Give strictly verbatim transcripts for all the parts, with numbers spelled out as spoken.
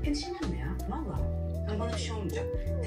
Endişelenme ya. Valla. Hani bana bir şey olmayacak.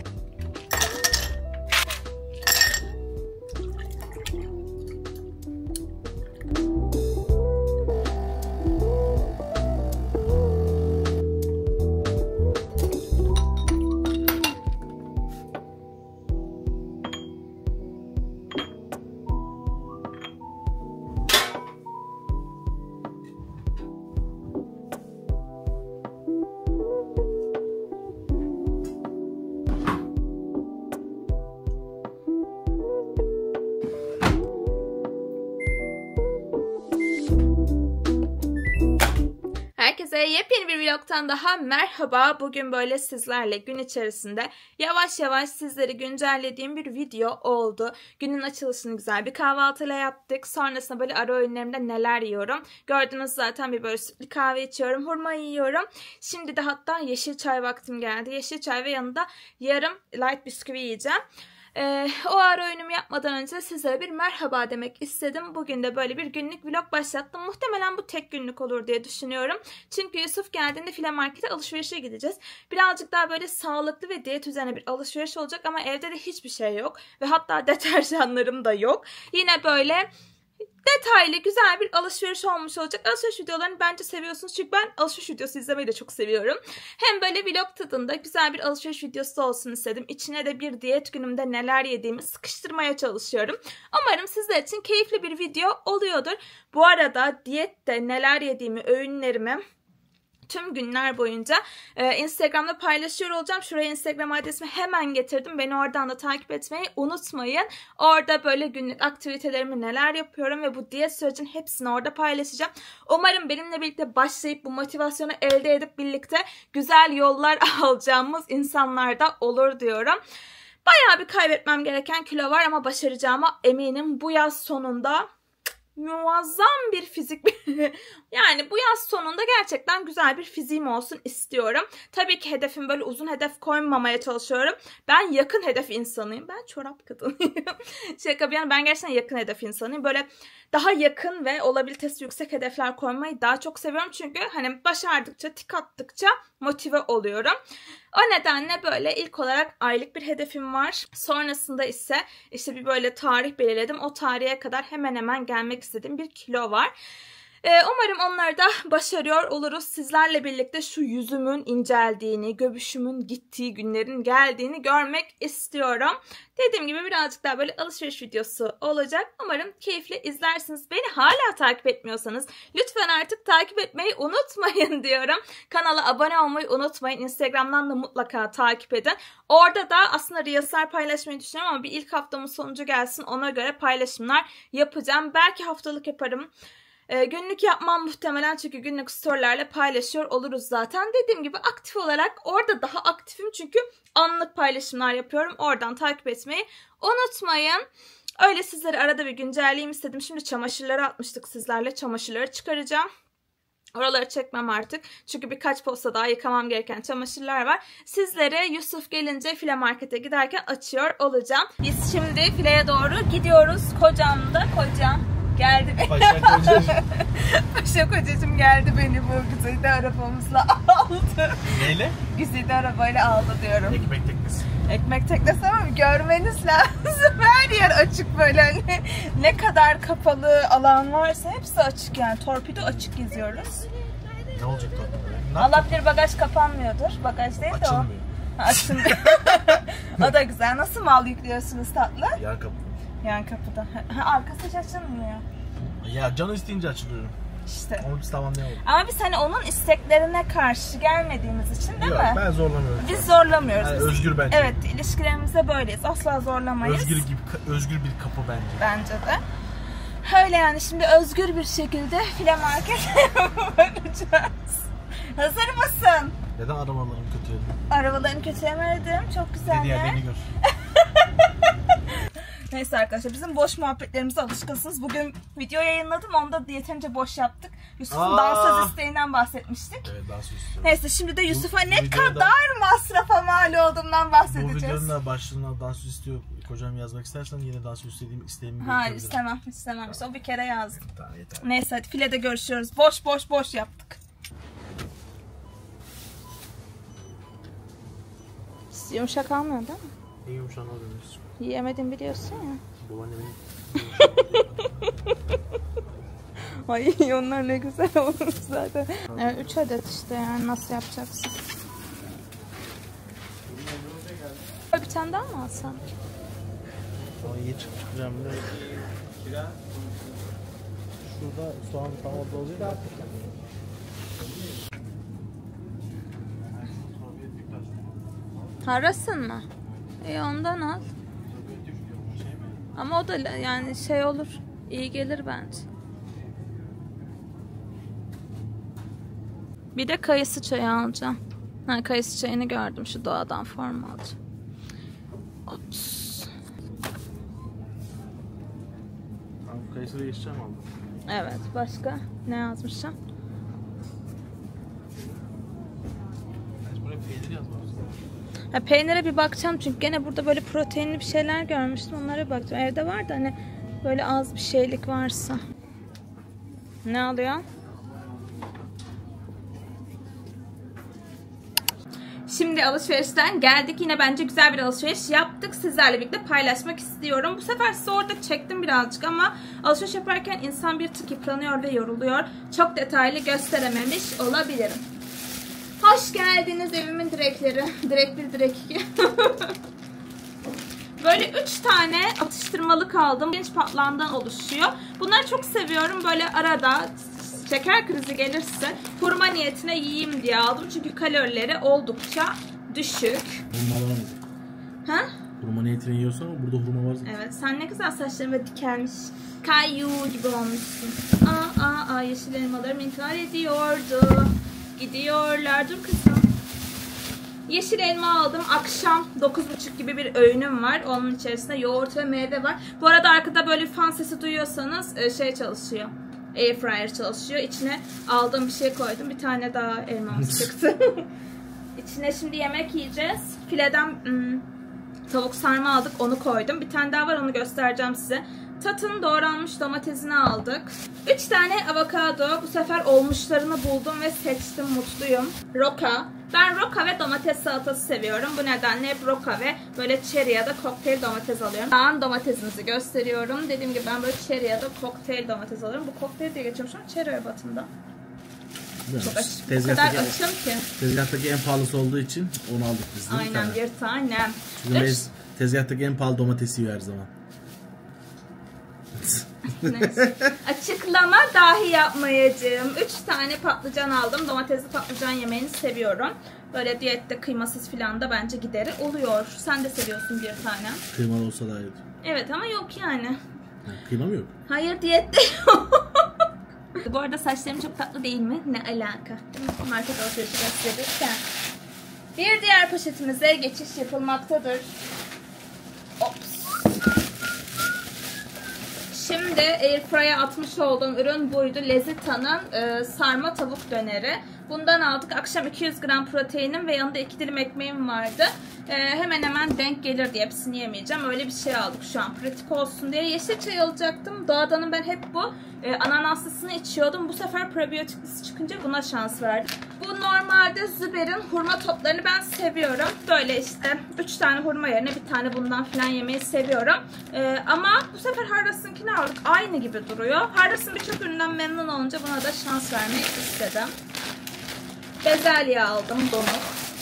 Herkese yepyeni bir vlogtan daha merhaba. Bugün böyle sizlerle gün içerisinde yavaş yavaş sizleri güncellediğim bir video oldu. Günün açılışını güzel bir kahvaltıyla yaptık. Sonrasında böyle ara öğünlerimde neler yiyorum. Gördünüz zaten, bir böyle sütlü kahve içiyorum, hurma yiyorum. Şimdi de hatta yeşil çay vaktim geldi. Yeşil çay ve yanında yarım light bisküvi yiyeceğim. Ee, o ara öğünümü yapmadan önce sizlere bir merhaba demek istedim. Bugün de böyle bir günlük vlog başlattım. Muhtemelen bu tek günlük olur diye düşünüyorum. Çünkü Yusuf geldiğinde File Market'e alışverişe gideceğiz. Birazcık daha böyle sağlıklı ve diyet üzerine bir alışveriş olacak ama evde de hiçbir şey yok. Ve hatta deterjanlarım da yok. Yine böyle detaylı güzel bir alışveriş olmuş olacak. Alışveriş videolarını bence seviyorsunuz. Çünkü ben alışveriş videosu izlemeyi de çok seviyorum. Hem böyle vlog tadında güzel bir alışveriş videosu olsun istedim. İçine de bir diyet günümde neler yediğimi sıkıştırmaya çalışıyorum. Umarım sizler için keyifli bir video oluyordur. Bu arada diyette neler yediğimi, öğünlerimi tüm günler boyunca e, Instagram'da paylaşıyor olacağım. Şuraya Instagram adresimi hemen getirdim. Beni oradan da takip etmeyi unutmayın. Orada böyle günlük aktivitelerimi, neler yapıyorum ve bu diyet sürecinin hepsini orada paylaşacağım. Umarım benimle birlikte başlayıp bu motivasyonu elde edip birlikte güzel yollar alacağımız insanlar da olur diyorum. Bayağı bir kaybetmem gereken kilo var ama başaracağıma eminim. Bu yaz sonunda muazzam bir fizik yani bu yaz sonunda gerçekten güzel bir fiziğim olsun istiyorum. Tabii ki hedefim, böyle uzun hedef koymamaya çalışıyorum. Ben yakın hedef insanıyım. Ben çorap kadınıyım. Şaka bir yana, ben gerçekten yakın hedef insanıyım. Böyle daha yakın ve olabilitesi yüksek hedefler koymayı daha çok seviyorum. Çünkü hani başardıkça, tik attıkça motive oluyorum. O nedenle böyle ilk olarak aylık bir hedefim var. Sonrasında ise işte bir böyle tarih belirledim. O tarihe kadar hemen hemen gelmek istediğim bir kilo var. Ee, umarım onları da başarıyor oluruz. Sizlerle birlikte şu yüzümün inceldiğini, göbüşümün gittiği günlerin geldiğini görmek istiyorum. Dediğim gibi birazcık daha böyle alışveriş videosu olacak. Umarım keyifli izlersiniz. Beni hala takip etmiyorsanız lütfen artık takip etmeyi unutmayın diyorum. Kanala abone olmayı unutmayın. Instagram'dan da mutlaka takip edin. Orada da aslında Reels'ler paylaşmayı düşünüyorum ama bir ilk haftamın sonucu gelsin. Ona göre paylaşımlar yapacağım. Belki haftalık yaparım. Ee, günlük yapmam muhtemelen, çünkü günlük storylerle paylaşıyor oluruz zaten. Dediğim gibi aktif olarak orada daha aktifim çünkü anlık paylaşımlar yapıyorum. Oradan takip etmeyi unutmayın. Öyle sizleri arada bir güncelleyeyim istedim. Şimdi çamaşırları atmıştık sizlerle. Çamaşırları çıkaracağım. Oraları çekmem artık. Çünkü birkaç posta daha yıkamam gereken çamaşırlar var. Sizlere Yusuf gelince File Market'e giderken açıyor olacağım. Biz şimdi File'ye doğru gidiyoruz. Kocam da kocam geldi. Paşa kocacığım. Paşa kocacığım geldi, beni bu güzide arabamızla aldı. Neyle? Güzide arabayla aldı diyorum. Ekmek teknesi. Ekmek teknesi ama görmeniz lazım. Her yer açık böyle. Hani ne kadar kapalı alan varsa hepsi açık yani. Torpido açık geziyoruz. Ne olacak torpido? Allah bilir, bagaj kapanmıyordur. Bagaj değil de o. Açılmıyor. Açılmıyor. O da güzel. Nasıl mal yüklüyorsunuz tatlı? Yan kapı. Yan kapıda. Ha, arkası hiç açılmıyor. Ya canı isteyince açılıyorum. İşte. Onu biz tamamlayalım. Ama biz hani onun isteklerine karşı gelmediğimiz için değil Yok, mi? ben zorlamıyorum. Biz zorlamıyoruz. Yani biz, özgür bence. Evet, ilişkilerimizde böyleyiz. Asla zorlamayız. Özgür gibi, özgür bir kapı bence. Bence de. Öyle yani, şimdi özgür bir şekilde File Market'e varacağız. Hazır mısın? Neden arabalarım kötü? Arabalarını kötülemedim. Çok güzel. Dedi ya, beni gör. Neyse arkadaşlar, bizim boş muhabbetlerimize alışkınsınız. Bugün video yayınladım, onda yeterince boş yaptık. Yusuf'un dansöz isteğinden bahsetmiştik. Evet, dansöz istiyorum. Neyse, şimdi de Yusuf'a ne videoda, kadar masrafa mal olduğundan bahsedeceğiz. Bu videonun da başlığına dansöz istiyor kocam yazmak istersen yine dansöz istediğim isteğimi Hayır, istemem istemem. İşte o bir kere yazdım. Tamam, yeter. Neyse, hadi File'de görüşüyoruz. Boş boş boş yaptık. yumuşak almıyor değil mi? En yumuşağını alıyoruz. Yiyemedim biliyorsun ya. Babaannemin Ay onlar ne güzel olmuş zaten. Evet, üç adet işte yani nasıl yapacaksın? Bir tane daha mı alsam? Sonra iyi çıkıp çıkacağım bir de. Şurada soğan tam orada oluyor da. Harasın mı? İyi ondan al. Ama o da yani şey olur. İyi gelir bence. Bir de kayısı çayı alacağım. Ha, kayısı çayını gördüm. Şu doğadan forma alacağım. Ops. Abi kayısılı geçeceğim aldım. Evet. Başka ne yazmışım? Buraya peynir yazmamışsın. Ha, peynire bir bakacağım çünkü gene burada böyle proteinli bir şeyler görmüştüm. Onlara bakacağım. Evde var da hani böyle az bir şeylik varsa. Ne alıyor? Şimdi alışverişten geldik. Yine bence güzel bir alışveriş yaptık. Sizlerle birlikte paylaşmak istiyorum. Bu sefer size orada çektim birazcık ama alışveriş yaparken insan bir tık yıpranıyor ve yoruluyor. Çok detaylı gösterememiş olabilirim. Hoş geldiniz evimin direkleri. Direk bir, direk iki. Böyle üç tane atıştırmalık aldım. Pirinç patlağından oluşuyor. Bunları çok seviyorum. Böyle arada şeker krizi gelirse hurma niyetine yiyeyim diye aldım. Çünkü kalorileri oldukça düşük. Hurma alamadım. Ha? Hurma niyetine yiyorsan burada hurma var zaten. Evet, sen ne güzel saçlarımı dikelmiş. Kayu gibi olmuşsun. Aa aa aa, yeşil elmalarım intihar ediyordu. Gidiyorlar. Dur kızım. Yeşil elma aldım. Akşam dokuz buçuk gibi bir öğünüm var. Onun içerisinde yoğurt ve meyve var. Bu arada arkada böyle fan sesi duyuyorsanız şey çalışıyor. Airfryer çalışıyor. İçine aldığım bir şey koydum. Bir tane daha elmamız çıktı. İçine şimdi yemek yiyeceğiz. Fileden ım, tavuk sarma aldık. Onu koydum. Bir tane daha var. Onu göstereceğim size. Tatın doğranmış domatesini aldık. üç tane avokado. Bu sefer olmuşlarını buldum ve seçtim. Mutluyum. Roka. Ben roka ve domates salatası seviyorum. Bu nedenle hep roka ve böyle cherry ya da kokteyl domates alıyorum. Dağın domatesimizi gösteriyorum. Dediğim gibi ben böyle cherry ya da kokteyl domates alıyorum. Bu kokteyl diye geçiyormuş ama cherry ebatında. Çok aç. O kadar açım ki. Tezgahtaki en pahalısı olduğu için onu aldık biz. Aynen bir tane. Çünkü biz tezgahtaki en pahalı domatesi yiyor her zaman. Açıklama dahi yapmayacağım. üç tane patlıcan aldım. Domatesli patlıcan yemeğini seviyorum. Böyle diyette kıymasız filan da bence gideri oluyor. Sen de seviyorsun bir tane. Kıymalı olsa daha iyi. Evet ama yok yani. Ha, kıyma mı yok? Hayır diyette yok. Bu arada saçlarım çok tatlı değil mi? Ne alaka? Market alışverişi gösterirken. Bir diğer poşetimize geçiş yapılmaktadır. Ops. Şimdi Airfryer'a atmış olduğum ürün buydu. Lezita'nın e, sarma tavuk döneri. Bundan aldık. Akşam iki yüz gram proteinim ve yanında iki dilim ekmeğim vardı. E, hemen hemen denk gelir diye hepsini yemeyeceğim. Öyle bir şey aldık şu an. Pratik olsun diye. Yeşil çay alacaktım. Doğadan'ın ben hep bu e, ananaslısını içiyordum. Bu sefer probiyotiklisi çıkınca buna şans verdim. Bu normalde Züber'in hurma toplarını ben seviyorum. Böyle işte üç tane hurma yerine bir tane bundan falan yemeyi seviyorum. E, ama bu sefer Harras'ınkini aldık. Aynı gibi duruyor. Harras'ın birçok üründen memnun olunca buna da şans vermeyi istedim. Bezelye aldım, donuk.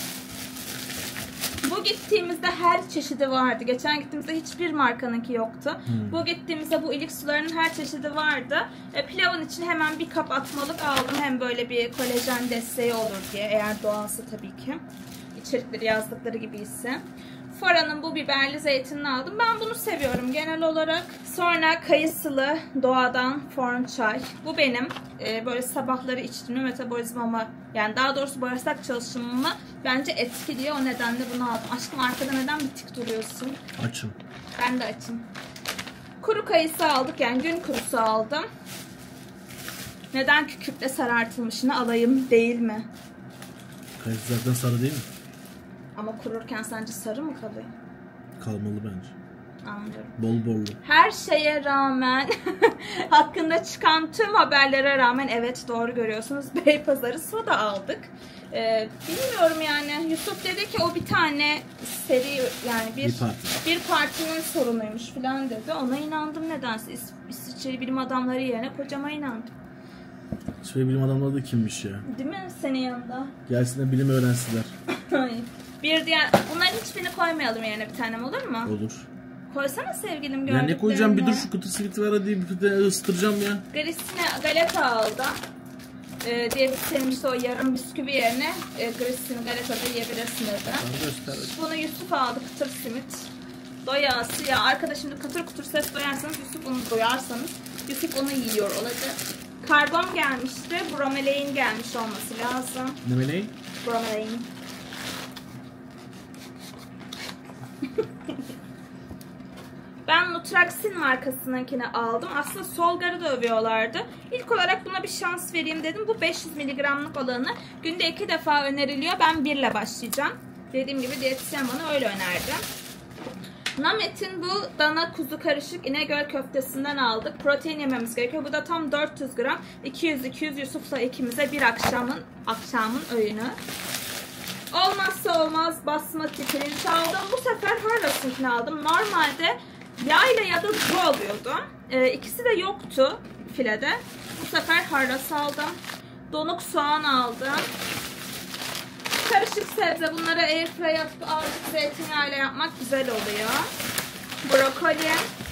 Bu gittiğimizde her çeşidi vardı. Geçen gittiğimizde hiçbir markanınki yoktu. Hmm. Bu gittiğimizde bu ilik sularının her çeşidi vardı. E, pilavın için hemen bir kap atmalık aldım. Hem böyle bir kolajen desteği olur diye. Eğer doğalsa tabii ki. İçerikleri yazdıkları gibi ise. Fora'nın bu biberli zeytinini aldım. Ben bunu seviyorum genel olarak. Sonra kayısılı doğadan form çay. Bu benim e, böyle sabahları içtiğimde metabolizmama, yani daha doğrusu bağırsak çalışımımı bence etkiliyor. O nedenle bunu aldım. Aşkım arkada neden bitik duruyorsun? Açım. Ben de açım. Kuru kayısı aldık, yani gün kurusu aldım. Neden kükürtle sarartılmışını alayım değil mi? Kayısı zaten sarı değil mi? Ama kururken sence sarı mı kalıyor? Kalmalı bence. anlıyorum. Bol bollu. Her şeye rağmen hakkında çıkan tüm haberlere rağmen evet doğru görüyorsunuz. Beypazarı soda aldık. Ee, bilmiyorum yani. Yusuf dedi ki o bir tane seri yani bir Bir parti. bir partinin sorunuymuş falan dedi. Ona inandım nedense. İs İsviçreli bilim adamları yerine kocama inandım. Şöyle bilim adamları da kimmiş ya? Değil mi senin yanında? Gelsin de bilim öğrensinler. Bir diğer bunların hiçbirini koymayalım yerine bir tanem olur mu? Olur. Koysana sevgilim Ya gördüklerini. ne koyacağım? Bir dur şu kutu simit var hadi bir de ısıtıracağım ya. Grisine galeta aldım. Ee, diye bir senin işte o yarım bisküvi yerine e, grisini galetada yiyebilirsin dedi. Göster. Bunu Yusuf aldı kıtır simit. Doyası ya arkada şimdi kıtır kıtır ses doyarsanız Yusuf onu doyarsanız Yusuf onu yiyor olacak. Karbon gelmişti. Bromelain gelmiş olması lazım. Ne meleği? Bromelain. Ben Nutraxin markasınınkini aldım. Aslında Solgar'ı da övüyorlardı. İlk olarak buna bir şans vereyim dedim. Bu beş yüz miligramlık olanı günde iki defa öneriliyor. Ben birle başlayacağım. Dediğim gibi diyetisyen bana öyle önerdi. Namet'in bu dana kuzu karışık İnegöl köftesinden aldık. Protein yememiz gerekiyor. Bu da tam dört yüz gram. iki yüz iki yüz Yusuf'la ikimize bir akşamın akşamın öğünü. Olmazsa olmaz basmati pirinç aldım. Bu sefer Harlas'ınkini aldım. Normalde yayla ya da bu oluyordu. Ee, ikisi de yoktu filede. Bu sefer Harlas aldım. Donuk soğan aldım. Karışık sebze. Bunları airfryer'a atıp azıcık zeytinyağıyla yapmak güzel oluyor. Brokoli.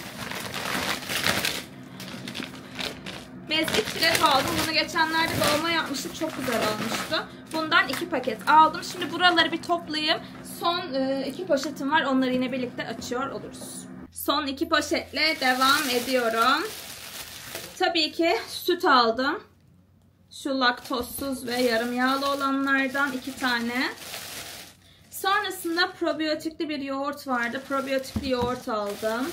Mezgit filet aldım. Bunu geçenlerde dolma yapmıştık. Çok güzel olmuştu. Bundan iki paket aldım. Şimdi buraları bir toplayayım. Son e, iki poşetim var. Onları yine birlikte açıyor oluruz. Son iki poşetle devam ediyorum. Tabii ki süt aldım. Şu laktozsuz ve yarım yağlı olanlardan iki tane. Sonrasında probiyotikli bir yoğurt vardı. Probiyotikli yoğurt aldım.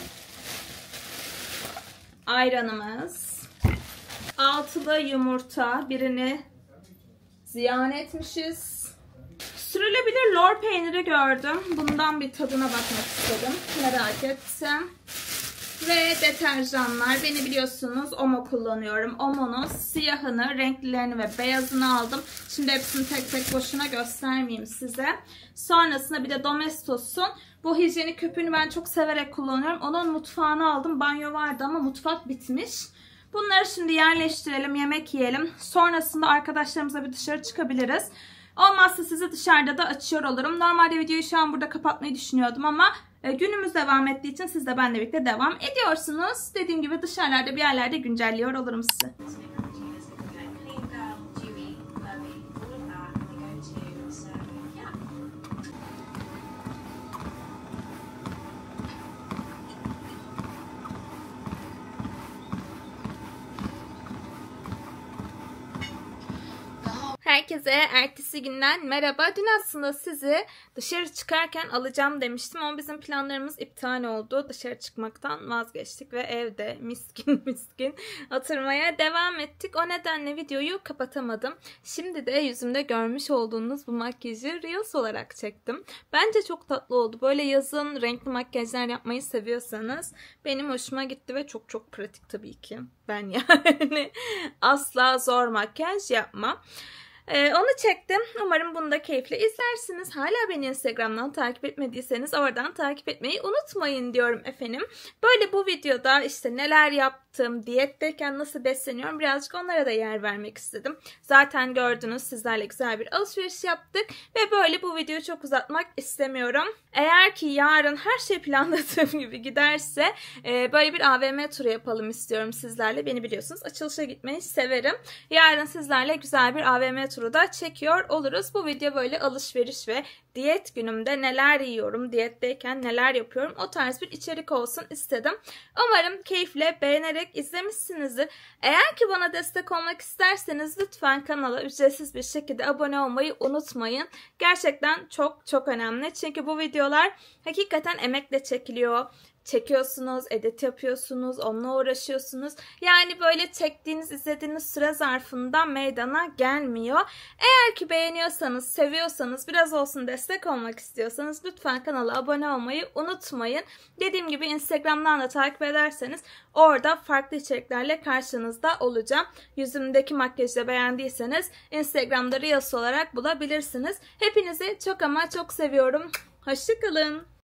Ayranımız. Altılı yumurta. Birini ziyan etmişiz. Sürülebilir lor peyniri gördüm. Bundan bir tadına bakmak istedim. Merak ettim. Ve deterjanlar. Beni biliyorsunuz Omo kullanıyorum. Omo'nun siyahını, renklilerini ve beyazını aldım. Şimdi hepsini tek tek boşuna göstermeyeyim size. Sonrasında bir de Domestos'un bu hijyenik köpüğünü ben çok severek kullanıyorum. Onun mutfağını aldım. Banyo vardı ama mutfak bitmiş. Bunları şimdi yerleştirelim, yemek yiyelim. Sonrasında arkadaşlarımızla bir dışarı çıkabiliriz. Olmazsa sizi dışarıda da açıyor olurum. Normalde videoyu şu an burada kapatmayı düşünüyordum ama günümüz devam ettiği için siz de benimle birlikte devam ediyorsunuz. Dediğim gibi dışarılarda bir yerlerde güncelliyor olurum sizi. Herkese ertesi günden merhaba. Dün aslında sizi dışarı çıkarken alacağım demiştim ama bizim planlarımız iptal oldu. Dışarı çıkmaktan vazgeçtik ve evde miskin miskin oturmaya devam ettik. O nedenle videoyu kapatamadım. Şimdi de yüzümde görmüş olduğunuz bu makyajı Reels olarak çektim. Bence çok tatlı oldu. Böyle yazın renkli makyajlar yapmayı seviyorsanız benim hoşuma gitti ve çok çok pratik tabii ki. Ben yani asla zor makyaj yapmam. Ee, onu çektim. Umarım bunu da keyifle izlersiniz. Hala beni Instagram'dan takip etmediyseniz oradan takip etmeyi unutmayın diyorum efendim. Böyle bu videoda işte neler yaptım, diyetteyken nasıl besleniyorum birazcık onlara da yer vermek istedim. Zaten gördünüz sizlerle güzel bir alışveriş yaptık ve böyle bu videoyu çok uzatmak istemiyorum. Eğer ki yarın her şey planladığım gibi giderse e, böyle bir A V M turu yapalım istiyorum sizlerle. Beni biliyorsunuz açılışa gitmeyi severim. Yarın sizlerle güzel bir A V M turu da çekiyor oluruz. Bu video böyle alışveriş ve diyet günümde neler yiyorum, diyetteyken neler yapıyorum o tarz bir içerik olsun istedim. Umarım keyifle beğenerek izlemişsinizdir. Eğer ki bana destek olmak isterseniz lütfen kanala ücretsiz bir şekilde abone olmayı unutmayın. Gerçekten çok çok önemli. Çünkü bu videolar hakikaten emekle çekiliyor. çekiyorsunuz, edit yapıyorsunuz, onunla uğraşıyorsunuz. Yani böyle çektiğiniz, izlediğiniz süre zarfında meydana gelmiyor. Eğer ki beğeniyorsanız, seviyorsanız, biraz olsun destek olmak istiyorsanız lütfen kanala abone olmayı unutmayın. Dediğim gibi Instagram'dan da takip ederseniz orada farklı içeriklerle karşınızda olacağım. Yüzümdeki makyajı da beğendiyseniz Instagram'da Reels olarak bulabilirsiniz. Hepinizi çok ama çok seviyorum. Hoşça kalın.